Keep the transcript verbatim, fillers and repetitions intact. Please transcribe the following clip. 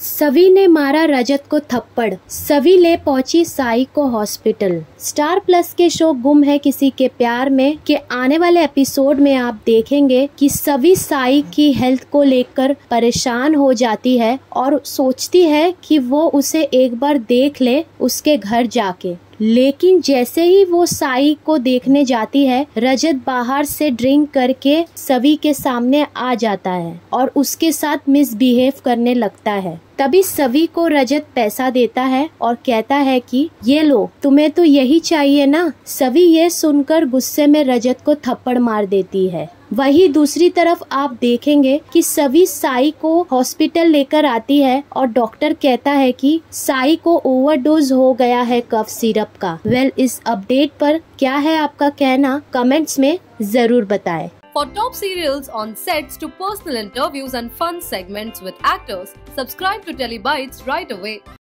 सवी ने मारा रजत को थप्पड़, सवी ले पहुंची साई को हॉस्पिटल। स्टार प्लस के शो गुम है किसी के प्यार में के आने वाले एपिसोड में आप देखेंगे कि सवी साई की हेल्थ को लेकर परेशान हो जाती है और सोचती है कि वो उसे एक बार देख ले उसके घर जाके। लेकिन जैसे ही वो साई को देखने जाती है, रजत बाहर से ड्रिंक करके सवी के सामने आ जाता है और उसके साथ मिसबिहेव करने लगता है। तभी सवी को रजत पैसा देता है और कहता है कि ये लो, तुम्हें तो यही चाहिए ना। सवी ये सुनकर गुस्से में रजत को थप्पड़ मार देती है। वहीं दूसरी तरफ आप देखेंगे कि सवी साई को हॉस्पिटल लेकर आती है और डॉक्टर कहता है कि साई को ओवरडोज हो गया है कफ सिरप का। वेल, इस अपडेट पर क्या है आपका कहना, कमेंट्स में जरूर बताएं। For top serials on sets to personal interviews and fun segments with actors, subscribe to Telebytes right away.